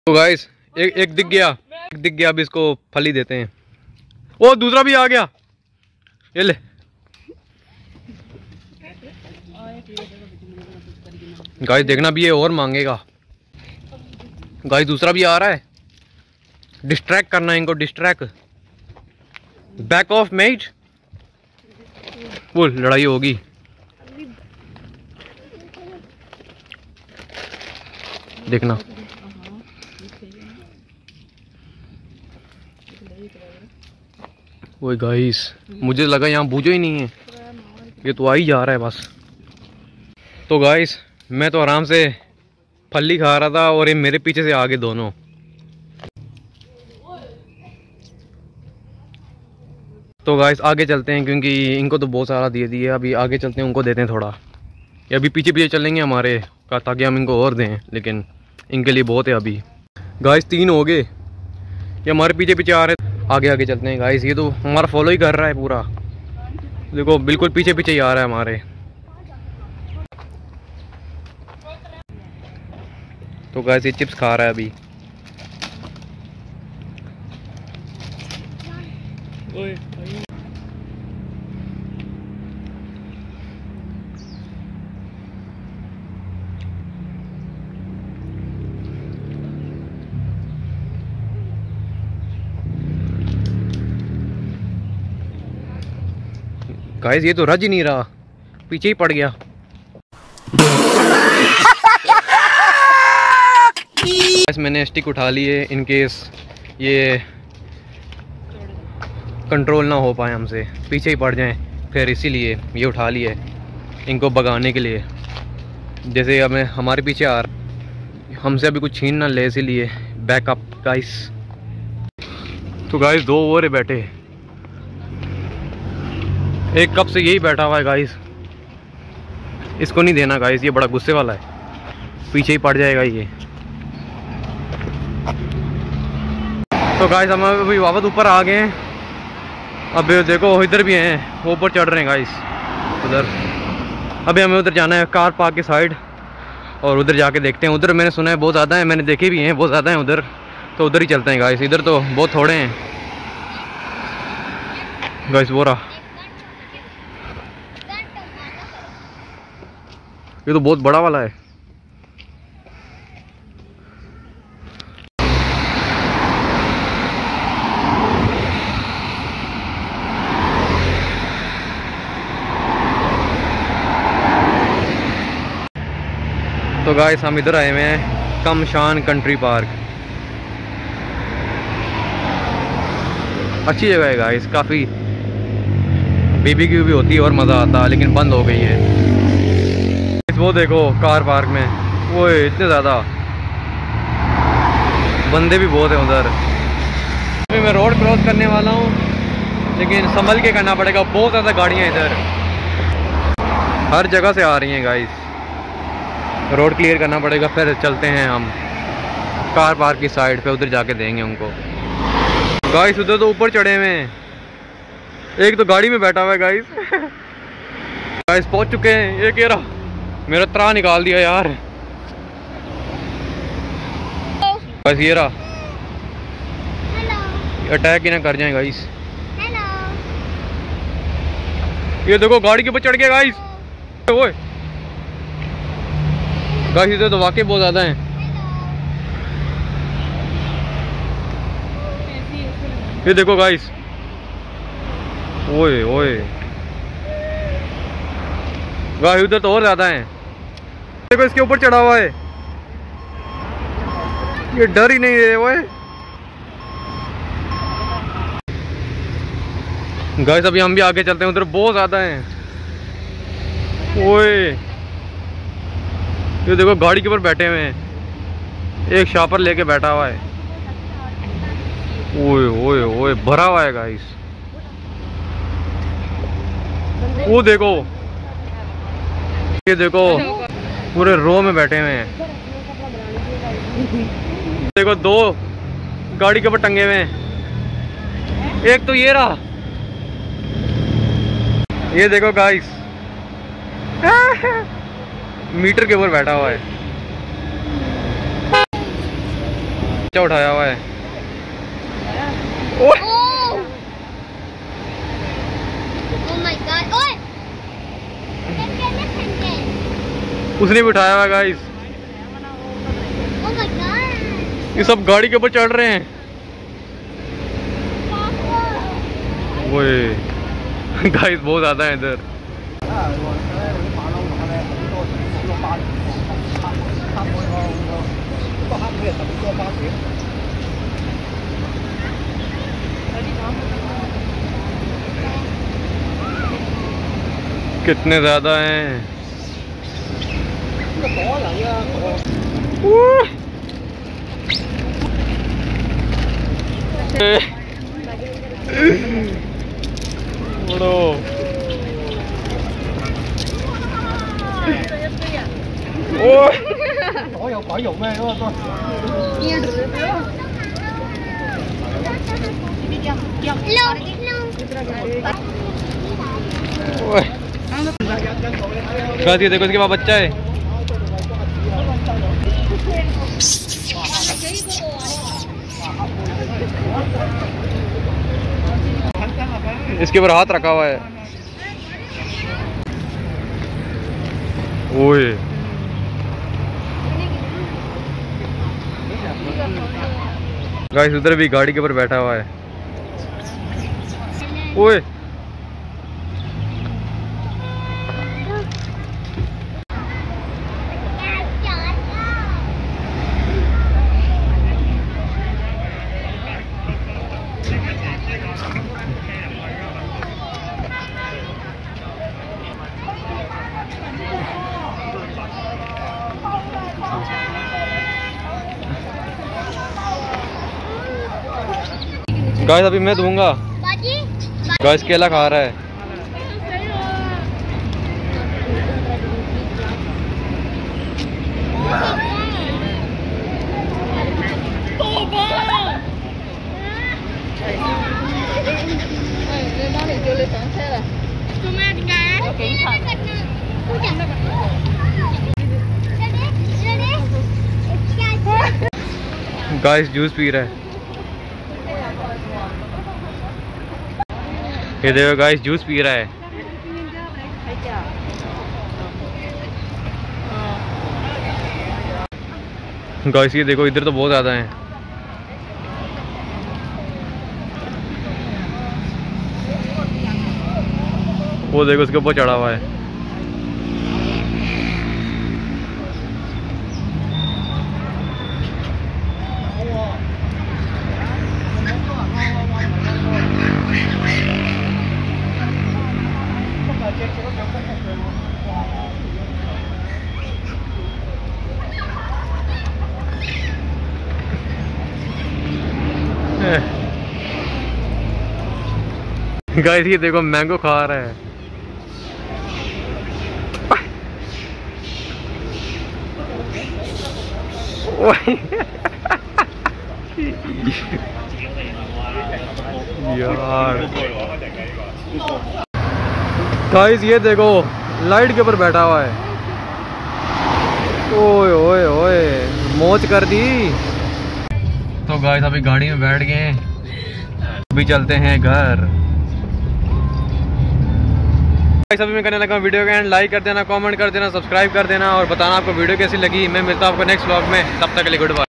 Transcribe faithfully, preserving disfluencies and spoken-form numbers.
तो गाइस एक एक दिख गया, एक दिख गया। अब इसको फली देते हैं। ओ दूसरा भी आ गया, ये ले। गाइस देखना भी ये और मांगेगा। गाइस दूसरा भी आ रहा है। डिस्ट्रैक्ट करना है इनको, डिस्ट्रैक्ट। Back of met. वो लड़ाई होगी। देखना वो गाइस, मुझे लगा यहाँ बूझो ही नहीं है, ये तो आ ही जा रहा है बस। तो गाइस मैं तो आराम से फली खा रहा था और ये मेरे पीछे से आगे दोनों। तो गाइस आगे चलते हैं क्योंकि इनको तो बहुत सारा दे दिए। अभी आगे चलते हैं, उनको देते हैं थोड़ा। ये अभी पीछे पीछे चलेंगे हमारे का, ताकि हम इनको और दें, लेकिन इनके लिए बहुत है अभी। गाइस तीन हो गए, ये हमारे पीछे पीछे आ रहे। आगे आगे चलते हैं गाइस, ये तो हमारा फॉलो ही कर रहा है पूरा। देखो बिल्कुल पीछे पीछे ही आ रहा है हमारे। तो गाइस ये चिप्स खा रहा है अभी। ओए गाइस ये तो रज ही नहीं रहा, पीछे ही पड़ गया। गाइस मैंने स्टिक उठा ली है, इन केस ये कंट्रोल ना हो पाए हमसे, पीछे ही पड़ जाएं, फिर इसीलिए ये उठा लिए इनको भगाने के लिए। जैसे हमें हमारे पीछे आ रहा, हमसे अभी कुछ छीन ना ले, इसीलिए बैकअप गाइस। तो गाइस दो और बैठे, एक कप से यही बैठा हुआ है गाइस। इसको नहीं देना गाइस, ये बड़ा गुस्से वाला है, पीछे ही पड़ जाएगा ये। तो गाइस हम अभी वापस ऊपर आ गए हैं। अब देखो इधर भी हैं, वो ऊपर चढ़ रहे हैं गाइस उधर। अभी हमें उधर जाना है कार पार्क की साइड, और उधर जाके देखते हैं। उधर मैंने सुना है बहुत ज़्यादा है, मैंने देखे भी हैं बहुत ज़्यादा हैं उधर, तो उधर ही चलते हैं गाइस। इधर तो बहुत थोड़े हैं गाइस। वो रहा, ये तो बहुत बड़ा वाला है। तो गाइस हम इधर आए हुए हैं कमशान कंट्री पार्क। अच्छी जगह है गाइस, काफ़ी बीबीक्यू भी होती है और मज़ा आता है, लेकिन बंद हो गई है। वो देखो कार पार्क में वो इतने ज़्यादा बंदे भी बहुत हैं उधर। अभी मैं रोड क्रॉस करने वाला हूँ, लेकिन संभल के करना पड़ेगा, बहुत ज़्यादा गाड़ियाँ इधर हर जगह से आ रही हैं गाइस। रोड क्लियर करना पड़ेगा, फिर चलते हैं हम कार पार्क की साइड पे, उधर जाके देंगे उनको। गाइस उधर तो ऊपर चढ़े हुए हैं, एक तो गाड़ी में बैठा हुआ है गाइस। गाइस पहुंच चुके हैं। ये कह रहा मेरा त्रा निकाल दिया यार। गाइस ये रहा, अटैक ही ना कर जाए गाइस। ये देखो गाड़ी के ऊपर चढ़ गया गाइस। ओए गाइस इधर तो वाकई बहुत ज़्यादा हैं। ये देखो गाइस, ओए ओए गाइस उधर तो और ज़्यादा हैं। देखो इसके ऊपर चढ़ा हुआ है, ये डर ही नहीं है। ओए गाइस अभी हम भी आगे चलते हैं, उधर बहुत ज़्यादा हैं। ओए ये देखो गाड़ी के ऊपर बैठे हुए हैं, एक शापर लेके बैठा हुआ है। ओए ओए ओए भरा हुआ है गाइस। वो देखो, ये देखो पूरे रो में बैठे हुए हैं। देखो दो गाड़ी के ऊपर टंगे हुए हैं, एक तो ये रहा। ये देखो गाइस मीटर के ऊपर बैठा हुआ है। बच्चा उठाया हुआ है। ओह माय गॉड, ओए उसने भी उठाया हुआ है गाइस। ओह माय गॉड, ये सब गाड़ी के ऊपर चढ़ रहे हैं। ओए गाइस बहुत ज्यादा है इधर। कितने ज्यादा हैं। बड़ो गाती है, देखो इसके पास बच्चा है। इसके ऊपर हाथ रखा हुआ है। ओए गाइस उधर भी गाड़ी के ऊपर बैठा हुआ है। ओए गाइस अभी मैं दूंगा। गाइस केला खा रहा है। गाइस जूस पी रहा है। ये देखो गाइस जूस पी रहा है। गाइस ये देखो इधर तो बहुत ज्यादा है। वो देखो उसके ऊपर चढ़ा हुआ है। गाइस ये देखो मैंगो खा रहा है। यार गाइस ये देखो लाइट के ऊपर बैठा हुआ है। ओए ओए ओए मौज कर दी। तो गाइस अभी गाड़ी में बैठ गए हैं, अभी चलते हैं घर। गाइस अभी मैं करने लगा वीडियो का एंड। लाइक कर देना, कमेंट कर देना, सब्सक्राइब कर देना और बताना आपको वीडियो कैसी लगी। मैं मिलता हूँ आपको नेक्स्ट व्लॉग में। तब तक के लिए गुड बाय।